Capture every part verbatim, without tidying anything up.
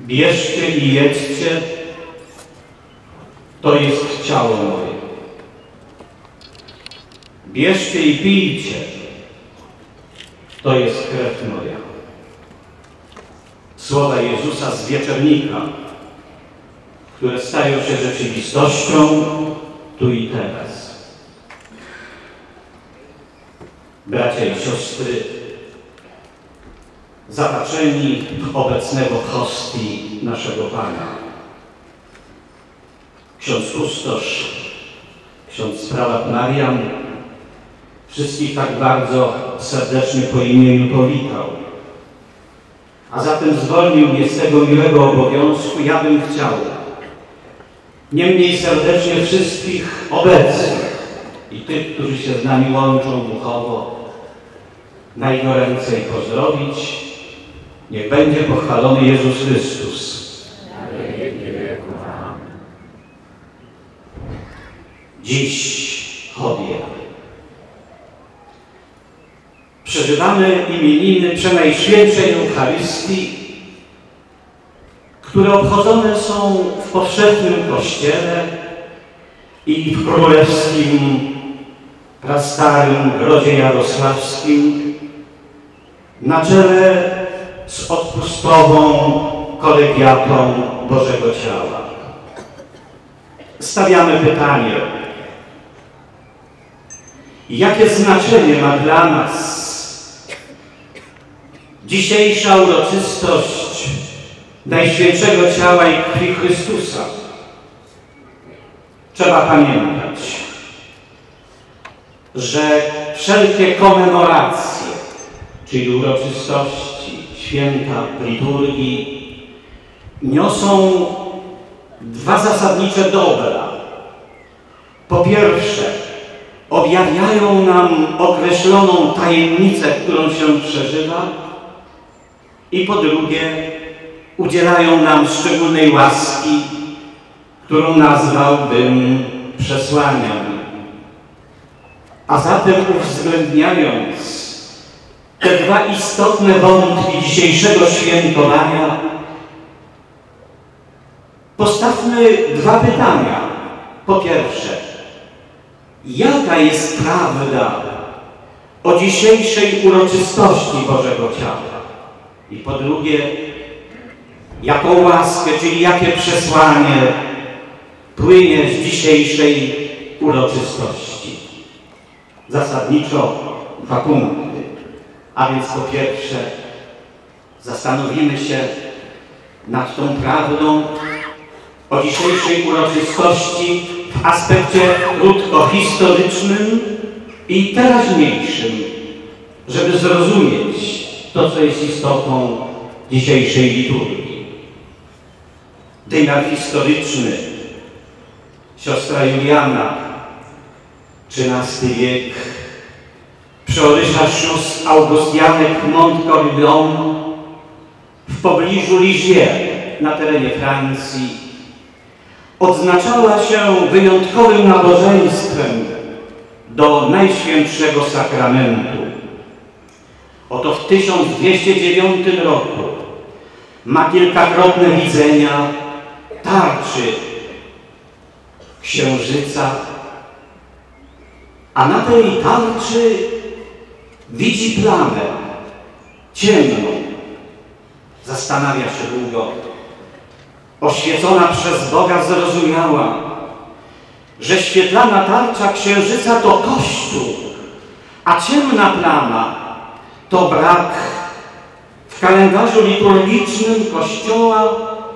Bierzcie i jedzcie, to jest ciało moje. Bierzcie i pijcie, to jest krew moja. Słowa Jezusa z wieczernika, które stają się rzeczywistością tu i teraz. Bracia i siostry, zapatrzeni w obecnego w hostii naszego Pana, ksiądz kustosz, ksiądz prałat Marian wszystkich tak bardzo serdecznie po imieniu powitał. A zatem zwolnił mnie z tego miłego obowiązku. Ja bym chciał niemniej serdecznie wszystkich obecnych i tych, którzy się z nami łączą duchowo, najgoręcej pozdrowić. Niech będzie pochwalony Jezus Chrystus. Dziś Hodie. Przeżywamy imieniny Przenajświętszej Eucharystii, które obchodzone są w powszechnym Kościele i w królewskim, prastarym grodzie jarosławskim na czele z odpustową kolegiatą Bożego Ciała. Stawiamy pytanie, jakie znaczenie ma dla nas dzisiejsza uroczystość Najświętszego Ciała i Krwi Chrystusa? Trzeba pamiętać, że wszelkie komemoracje, czyli uroczystości, święta w liturgii, niosą dwa zasadnicze dobra. Po pierwsze, objawiają nam określoną tajemnicę, którą się przeżywa, i po drugie, udzielają nam szczególnej łaski, którą nazwałbym przesłaniem. A zatem uwzględniając te dwa istotne wątki dzisiejszego świętowania, postawmy dwa pytania. Po pierwsze, jaka jest prawda o dzisiejszej uroczystości Bożego Ciała? I po drugie, jaką łaskę, czyli jakie przesłanie płynie z dzisiejszej uroczystości? Zasadniczo dwa punkty. A więc po pierwsze, zastanowimy się nad tą prawdą o dzisiejszej uroczystości w aspekcie krótko historycznym i teraźniejszym, żeby zrozumieć to, co jest istotą dzisiejszej liturgii. Wymiar historyczny. Siostra Juliana, trzynasty wiek, przeorysza sióstr Augustianek Montcorillon w pobliżu Lisieux na terenie Francji, odznaczała się wyjątkowym nabożeństwem do Najświętszego Sakramentu. Oto w tysiąc dwieście dziewiątym roku ma kilkakrotne widzenia tarczy księżyca, a na tej tarczy widzi plamę ciemną. Zastanawia się długo. Oświecona przez Boga zrozumiała, że świetlana tarcza księżyca to Kościół, a ciemna plama to brak w kalendarzu liturgicznym Kościoła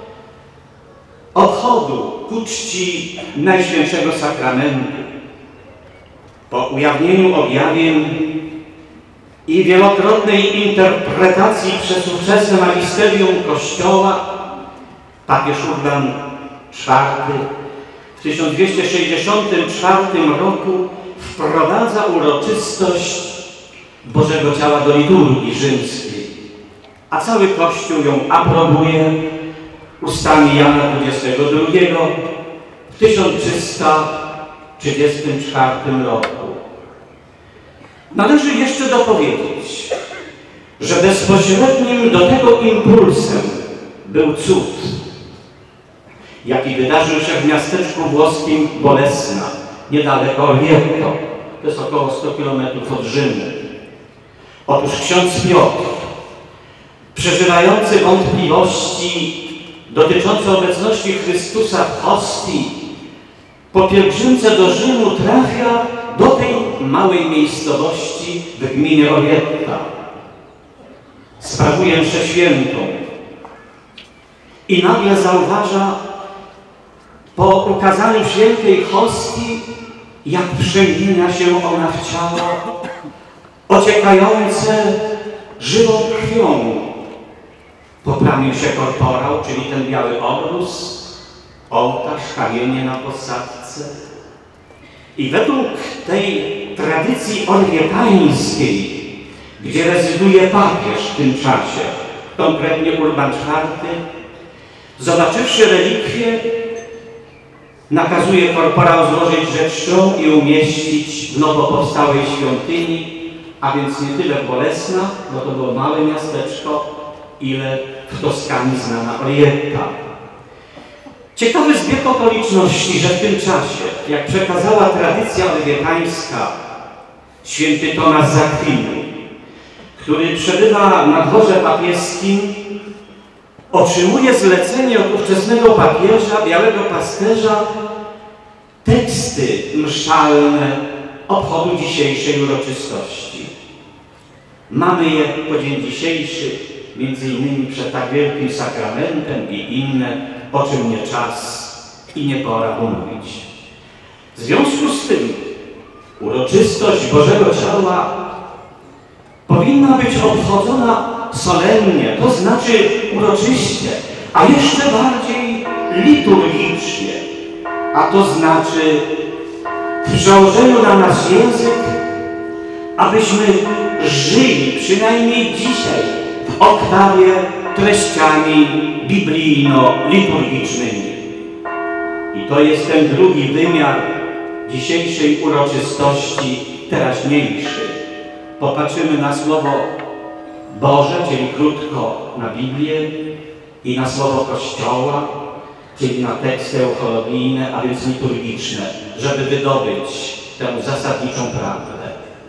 obchodu ku czci Najświętszego Sakramentu. Po ujawnieniu objawień i wielokrotnej interpretacji przez ówczesne magisterium Kościoła papież Urban czwarty w tysiąc dwieście sześćdziesiątym czwartym roku wprowadza uroczystość Bożego Ciała do liturgii rzymskiej, a cały Kościół ją aprobuje ustami Jana dwudziestego drugiego w tysiąc trzysta trzydziestym czwartym roku. Należy jeszcze dopowiedzieć, że bezpośrednim do tego impulsem był cud, jaki wydarzył się w miasteczku włoskim Bolesna, niedaleko Orvieto. To jest około sto kilometrów od Rzymu. Otóż ksiądz Piotr, przeżywający wątpliwości dotyczące obecności Chrystusa w hostii, po pielgrzymce do Rzymu trafia do tej małej miejscowości w gminie Orvietta. Sprawuje mszę świętą i nagle zauważa po ukazaniu świętej hostii, jak przemienia się ona w ciało ociekające żywą krwią. Poplamił się korporał, czyli ten biały obrus, ołtarz, kamienie na posadzce. I według tej tradycji orwietańskiej, gdzie rezyduje papież w tym czasie, konkretnie Urban czwarty, zobaczywszy relikwie, nakazuje korporał złożyć rzecz czczą i umieścić w nowo powstałej świątyni, a więc nie tyle Bolesna, bo to było małe miasteczko, ile w Toskanii znana Orvietta. Ciekawy zbieg okoliczności, że w tym czasie, jak przekazała tradycja orwietańska, święty Tomasz z Akwinu, który przebywa na dworze papieskim, otrzymuje zlecenie od ówczesnego papieża, białego pasterza, teksty mszalne obchodu dzisiejszej uroczystości. Mamy je po dzień dzisiejszy, między innymi przed tak wielkim sakramentem i inne, o czym nie czas i nie pora mówić. W związku z tym uroczystość Bożego Ciała powinna być obchodzona solennie, to znaczy uroczyście, a jeszcze bardziej liturgicznie, a to znaczy w przełożeniu na nasz język, abyśmy żyli przynajmniej dzisiaj w oktawie treściami biblijno-liturgicznymi. I to jest ten drugi wymiar dzisiejszej uroczystości, teraźniejszy. Popatrzymy na Słowo Boże, czyli krótko na Biblię, i na Słowo Kościoła, czyli na teksty euchologijne, a więc liturgiczne, żeby wydobyć tę zasadniczą prawdę.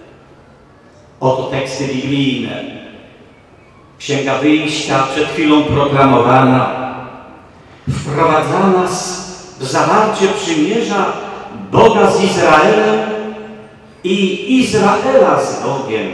Oto teksty biblijne. Księga Wyjścia, przed chwilą proklamowana, wprowadza nas w zawarcie przymierza Boga z Izraelem i Izraela z Bogiem.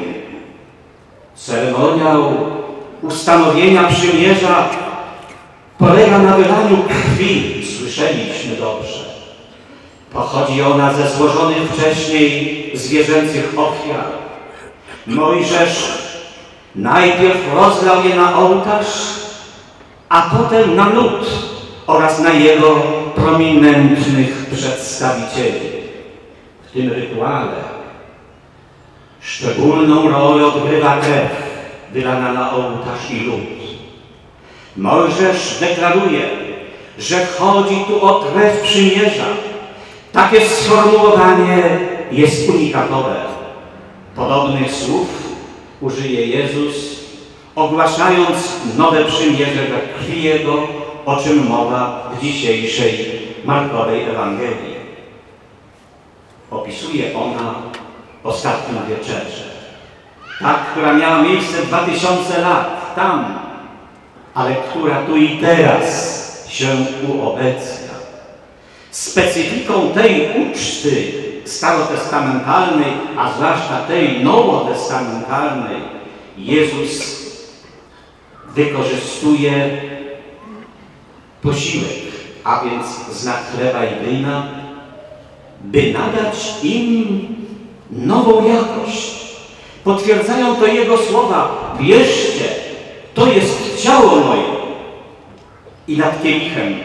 Ceremoniał ustanowienia przymierza polega na wylaniu krwi, słyszeliśmy dobrze. Pochodzi ona ze złożonych wcześniej zwierzęcych ofiar. Mojżesz najpierw rozlał je na ołtarz, a potem na lud oraz na jego prominentnych przedstawicieli. W tym rytuale szczególną rolę odgrywa krew wylana na ołtarz i lud. Mojżesz deklaruje, że chodzi tu o krew przymierza. Takie sformułowanie jest unikatowe. Podobnych słów użyje Jezus, ogłaszając nowe przymierze we krwi Jego, o czym mowa w dzisiejszej Markowej Ewangelii. Opisuje ona ostatnią wieczerzę. Ta, która miała miejsce dwa tysiące lat tam, ale która tu i teraz się uobecnia. Specyfiką tej uczty starotestamentalnej, a zwłaszcza tej nowotestamentalnej, Jezus wykorzystuje posiłek, a więc znak chleba i wina, by nadać im nową jakość. Potwierdzają to Jego słowa: bierzcie, to jest ciało moje. I nad kielichem: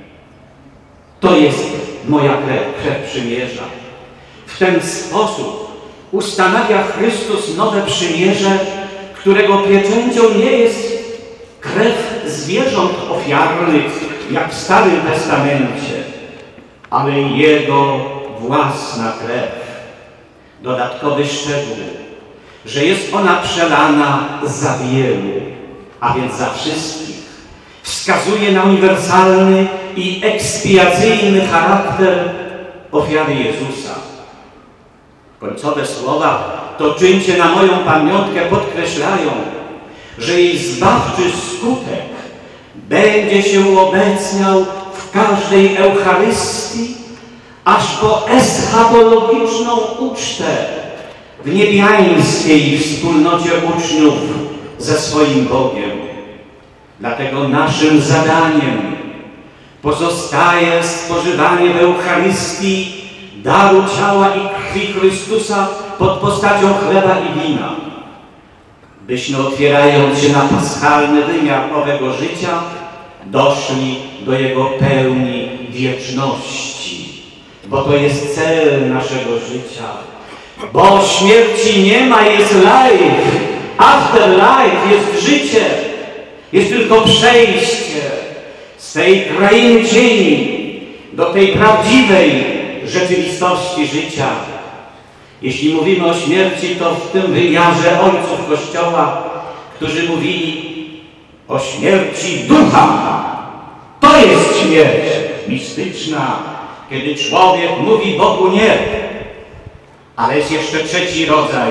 to jest moja krew, krew przymierza. W ten sposób ustanawia Chrystus nowe przymierze, którego pieczęcią nie jest krew zwierząt ofiarnych, jak w Starym Testamencie, ale Jego własna krew. Dodatkowy szczegół, że jest ona przelana za wielu, a więc za wszystkich. wskazuje na uniwersalny i ekspiacyjny charakter ofiary Jezusa. Końcowe słowa "to czyńcie na moją pamiątkę" podkreślają, że jej zbawczy skutek będzie się uobecniał w każdej Eucharystii, aż po eschatologiczną ucztę w niebiańskiej wspólnocie uczniów ze swoim Bogiem. Dlatego naszym zadaniem pozostaje spożywanie w Eucharystii daru ciała i krwi Chrystusa pod postacią chleba i wina, byśmy, otwierając się na paschalny wymiar owego życia, doszli do Jego pełni wieczności, bo to jest cel naszego życia. Bo śmierci nie ma, jest life, afterlife, jest życie, jest tylko przejście z tej krainy cieni do tej prawdziwej rzeczywistości życia. Jeśli mówimy o śmierci, to w tym wymiarze ojców Kościoła, którzy mówili o śmierci ducha. To jest śmierć mistyczna, kiedy człowiek mówi Bogu nie. Ale jest jeszcze trzeci rodzaj,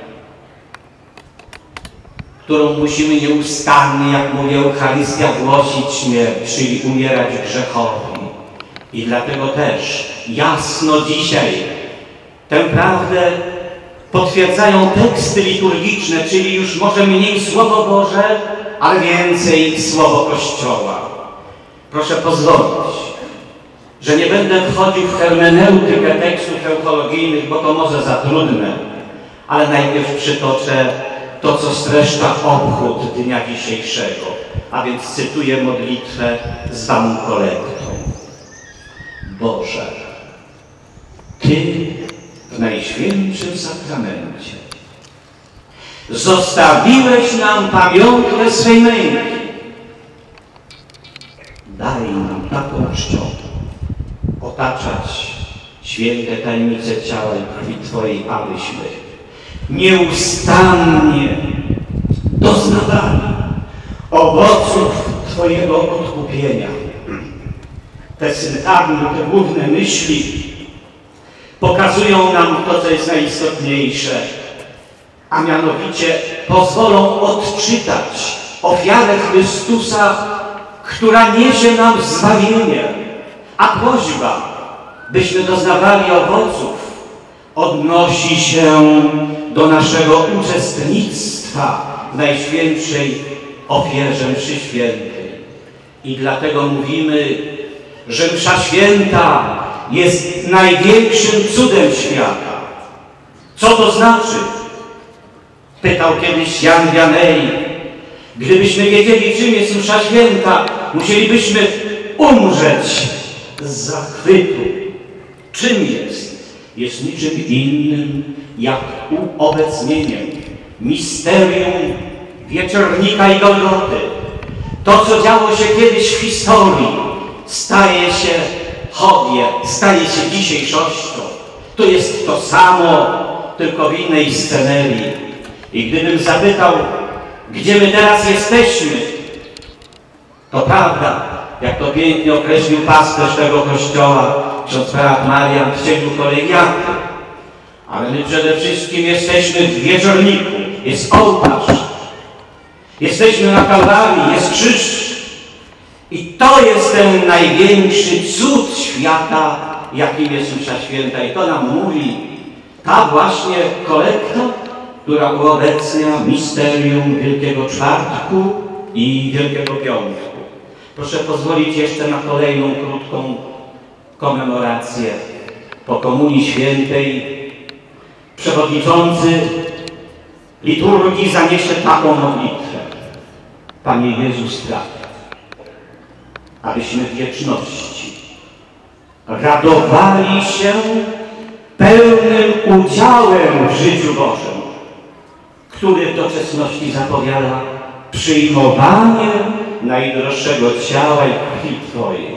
którą musimy nieustannie, jak mówi Eucharystia, głosić śmierć, czyli umierać grzechowi. I dlatego też jasno dzisiaj tę prawdę potwierdzają teksty liturgiczne, czyli już może mniej Słowo Boże, ale więcej Słowo Kościoła. Proszę pozwolić, że nie będę wchodził w hermeneutykę tekstów euchologijnych, bo to może za trudne, ale najpierw przytoczę to, co streszcza obchód dnia dzisiejszego, a więc cytuję modlitwę zwaną kolektą. Boże, Ty w Najświętszym Sakramencie zostawiłeś nam pamiątkę swej męki. Daj nam taką czcią otaczać święte tajemnice ciała i krwi Twojej, abyśmy nieustannie doznawali owoców Twojego odkupienia. Te synagmy, te główne myśli pokazują nam to, co jest najistotniejsze, a mianowicie pozwolą odczytać ofiarę Chrystusa, która niesie nam zbawienie, a prośba, byśmy doznawali owoców, odnosi się do naszego uczestnictwa w Najświętszej ofierze mszy świętej. I dlatego mówimy, że msza święta jest największym cudem świata. Co to znaczy? Pytał kiedyś Jan Wianej. Gdybyśmy wiedzieli, czym jest msza święta, musielibyśmy umrzeć z zachwytu. Czym jest? Jest niczym innym jak uobecnieniem misterium Wieczornika i Golgoty. To, co działo się kiedyś w historii, staje się chodnie, staje się dzisiejszością. To jest to samo, tylko w innej scenerii. I gdybym zapytał, gdzie my teraz jesteśmy, to prawda, jak to pięknie określił pasterz tego kościoła, ksiądz prałat Marian w cieniu kolegiaty, ale my przede wszystkim jesteśmy w Wieczorniku, jest ołtarz, jesteśmy na Kalwarii, jest krzyż. I to jest ten największy cud świata, jakim jest msza święta. I to nam mówi ta właśnie kolekta, która uobecnia misterium Wielkiego Czwartku i Wielkiego Piątku. Proszę pozwolić jeszcze na kolejną krótką komemorację. Po Komunii Świętej przewodniczący liturgii zaniesie taką modlitwę. Panie Jezu, spraw, abyśmy w wieczności radowali się pełnym udziałem w życiu Bożym, który w doczesności zapowiada przyjmowanie najdroższego ciała i krwi Twojej.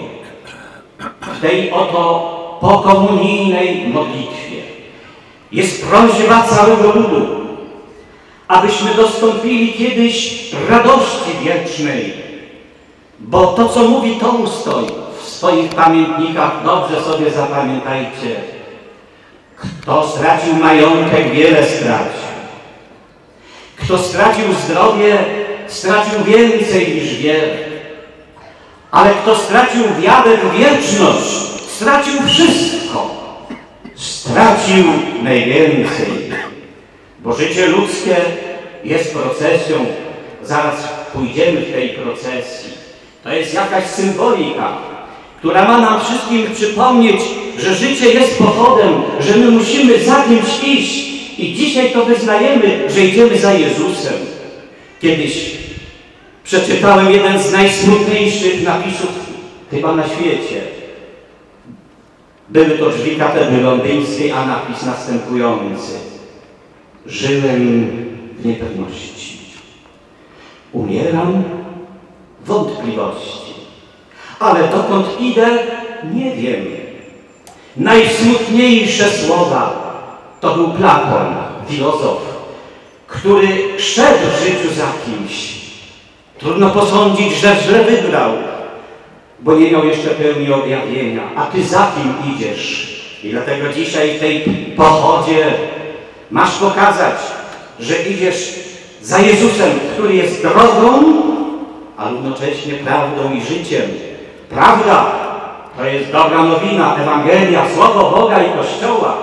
W tej oto pokomunijnej modlitwie jest prośba całego ludu, abyśmy dostąpili kiedyś radości wiecznej, Bo to, co mówi Tolstoj w swoich pamiętnikach, dobrze sobie zapamiętajcie. Kto stracił majątek, wiele stracił. Kto stracił zdrowie, stracił więcej niż wiele. Ale kto stracił wiarę w wieczność, stracił wszystko. Stracił najwięcej. Bo życie ludzkie jest procesją. Zaraz pójdziemy w tej procesji. To jest jakaś symbolika, która ma nam wszystkim przypomnieć, że życie jest pochodem, że my musimy za kimś iść. I dzisiaj to wyznajemy, że idziemy za Jezusem. Kiedyś przeczytałem jeden z najsmutniejszych napisów chyba na świecie. Były to drzwi katedry londyńskiej, a napis następujący. Żyłem w niepewności. Umieram w wątpliwości. Ale dokąd idę, nie wiem. Najsmutniejsze słowa to był Platon, filozof, który szedł w życiu za kimś. Trudno posądzić, że źle wybrał, bo nie miał jeszcze pełni objawienia. A ty za kim idziesz? I dlatego dzisiaj w tej pochodzie masz pokazać, że idziesz za Jezusem, który jest drogą, a równocześnie prawdą i życiem. Prawda to jest dobra nowina, Ewangelia, Słowo Boga i Kościoła.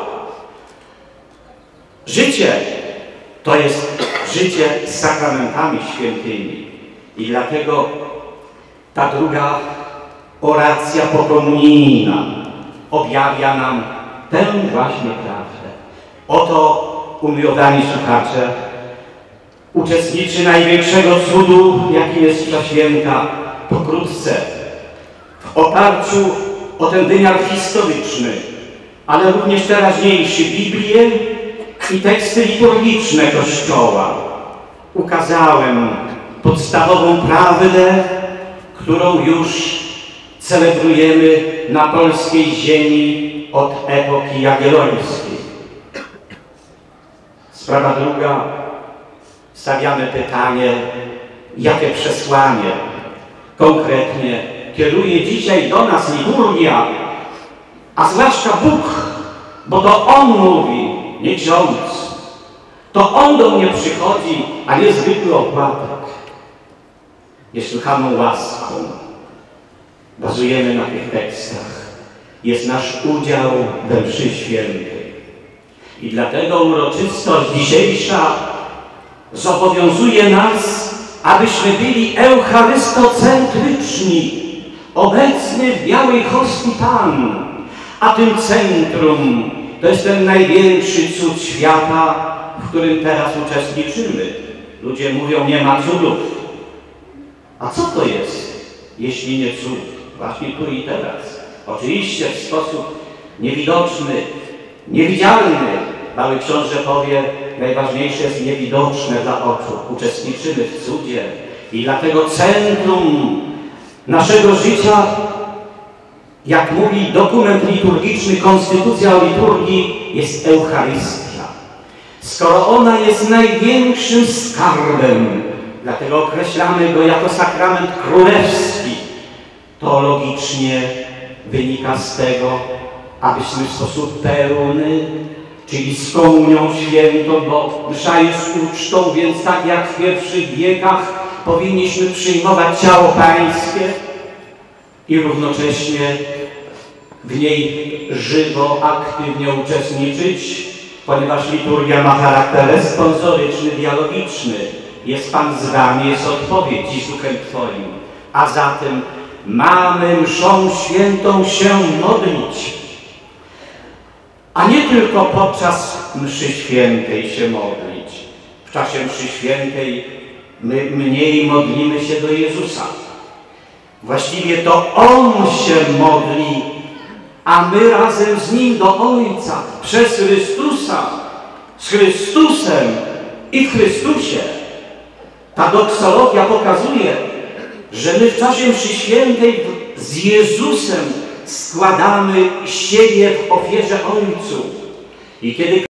Życie to jest życie z sakramentami świętymi. I dlatego ta druga oracja pokomunijna objawia nam tę właśnie prawdę. Oto, umiłowani słuchacze, uczestniczy największego cudu, jakim jest msza święta, pokrótce, w oparciu o ten wymiar historyczny, ale również teraźniejszy, Biblię i teksty liturgiczne Kościoła. Ukazałem podstawową prawdę, którą już celebrujemy na polskiej ziemi od epoki jagiellońskiej. Sprawa druga. Stawiamy pytanie, jakie przesłanie konkretnie kieruje dzisiaj do nas liturgia, a zwłaszcza Bóg, bo to On mówi, nie ksiądz. To On do mnie przychodzi, a nie zwykły opłatek. Niesłychaną łaską bazujemy na tych tekstach. Jest nasz udział we mszy świętej. I dlatego uroczystość dzisiejsza zobowiązuje nas, abyśmy byli eucharystocentryczni, obecny w białej hostii Pan, a tym centrum to jest ten największy cud świata, w którym teraz uczestniczymy. Ludzie mówią, nie ma cudów. A co to jest, jeśli nie cud? Właśnie tu i teraz. Oczywiście w sposób niewidoczny, niewidzialny. Mały książę powie, najważniejsze jest niewidoczne dla oczu. Uczestniczymy w cudzie i dlatego centrum naszego życia, jak mówi dokument liturgiczny, konstytucja o liturgii, jest Eucharystia. Skoro ona jest największym skarbem, dlatego określamy go jako sakrament królewski, to logicznie wynika z tego, abyśmy w sposób pełny, czyli z komunią świętą, bo msza jest ucztą, więc tak jak w pierwszych wiekach powinniśmy przyjmować ciało Pańskie i równocześnie w niej żywo, aktywnie uczestniczyć, ponieważ liturgia ma charakter responsoryczny, dialogiczny. Jest Pan z nami, jest odpowiedź dziś duchem Twoim. A zatem mamy mszą świętą się modlić. A nie tylko podczas mszy świętej się modlić. W czasie mszy świętej my mniej modlimy się do Jezusa. Właściwie to On się modli, a my razem z Nim do Ojca, przez Chrystusa, z Chrystusem i w Chrystusie. Ta doksologia pokazuje, że my w czasie mszy świętej z Jezusem składamy siebie w ofierze Ojcu. I kiedy